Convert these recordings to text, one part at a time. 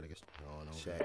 niggas. Check.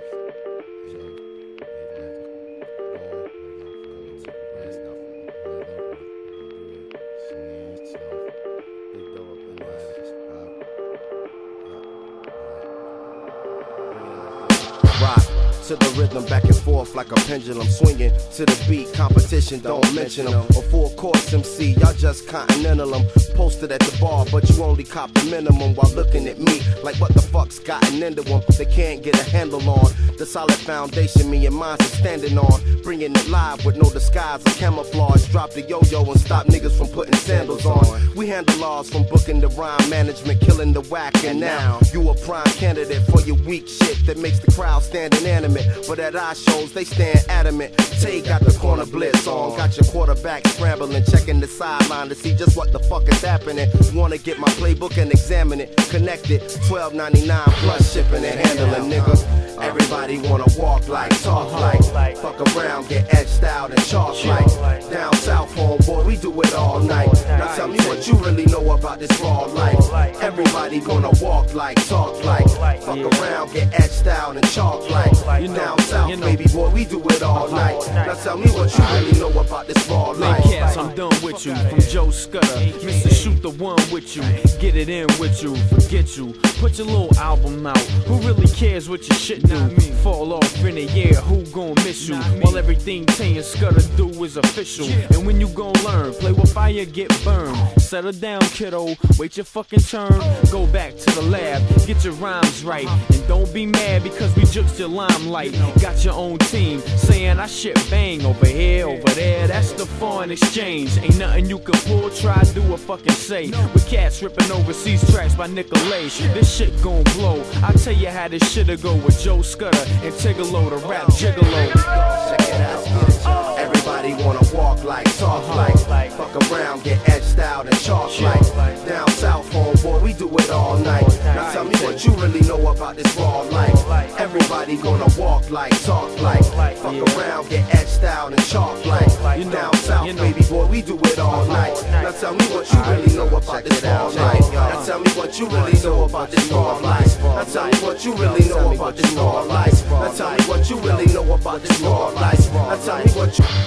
Rock to the rhythm, back and forth like a pendulum, swinging to the beat. Competition, don't mention them. A full course MC, y'all just continental them. Posted at the bar, but you only cop the minimum while looking at me like what the fuck's gotten into them. They can't get a handle on the solid foundation me and mine are standing on. Bringing it live with no disguise or camouflage. Drop the yo-yo and stop niggas from putting sandals on. We handle laws from booking the rhyme management, killing the whack. And now you a prime candidate for your weak shit that makes the crowd stand inanimate. But at our shows, they stand adamant. Tay got the corner blitz on. Got your quarterback scrambling, checking the sideline to see just what the fuck is happening. Wanna get my playbook and examine it. Connected, $12.99 plus shipping and handling, nigga. Everybody wanna walk like, talk like, fuck around, get edged out and chalk like. Down south, homeboy, we do it all night. Now tell me what you really know about this raw life. Everybody gonna walk like, talk like, fuck around, get edged out and chalk like. Down south, baby boy, we do it all night. Now tell me what you really know about this raw life. Cats, I'm done with you. From Joe Scudder, Mr. Shoot the One with you. Get it in with you, forget you. Put your little album out. Who really cares what your shit do? Fall off in a year, who gon' miss you? While everything Tay and Scudder do is official. And when you gon' learn, play with fire, get burned. Settle down, kiddo, wait your fucking turn. Go back to the lab, get your rhymes right. And don't be mad because we juked your limelight. Got your own team, saying I shit bang over here, over there. That's the foreign exchange. Ain't nothing you can pull, try, do, or fucking say. With cats ripping overseas tracks by Nicolay. This shit gon' blow. I'll tell you how this shit'll go with Joe Scudder and Tigolo, the rap gigolo. Check it out, everybody wanna walk like, talk like, fuck around, get edged out and chalk like. Down south, homeboy, we do it all night. Now tell me what you really know about this raw life. Everybody gonna walk like, talk like, fuck around, get edged out and chalk like. Down south, baby boy, we do it all night. Now tell me what you really know about this raw life. Now tell me what you really know about this raw life. Now tell me what you really know about this raw life. Now tell me what you really know about this raw life. Now tell me what you.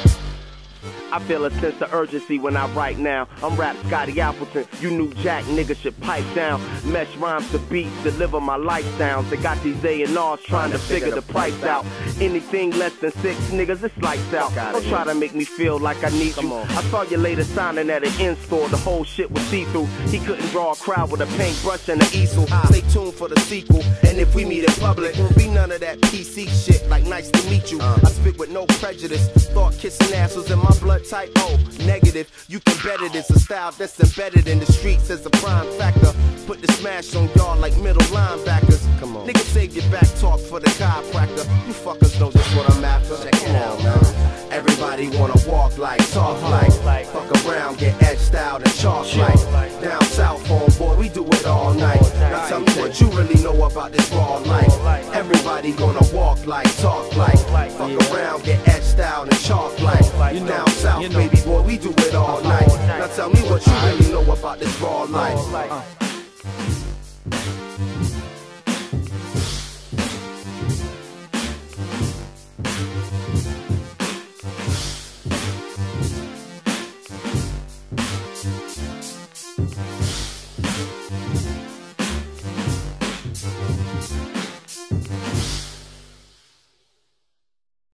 I feel a sense of urgency when I write now. I'm Rap Scotty Appleton, you new jack niggas should pipe down. Mesh rhymes to beats, deliver my life sounds. They got these A&Rs trying to figure the price out. Anything less than 6 niggas, it's lights out. Don't try to make me feel like I need you. I saw you later signing at an in-store, the whole shit was see-through. He couldn't draw a crowd with a paintbrush and an easel. Stay tuned for the sequel, and if we meet in public, won't be none of that PC shit like nice to meet you. I spit with no prejudice, thought kissing ass was in my blood type O, negative. You can bet it is a style that's embedded in the streets as a prime factor. Put the smash on y'all like middle linebackers. Come on, niggas save your back talk for the chiropractor. You fuckers know just what I'm after. Check it out now. Everybody wanna walk like, talk like, fuck around, get edged out and chalk like. Down south, homeboy, we do it all night. Now tell me what you really know about this raw life. Everybody gonna walk like, talk like, fuck around, get edged out and chalk like. Down south, baby boy, we do it all night. Now tell me what you really know about this raw life.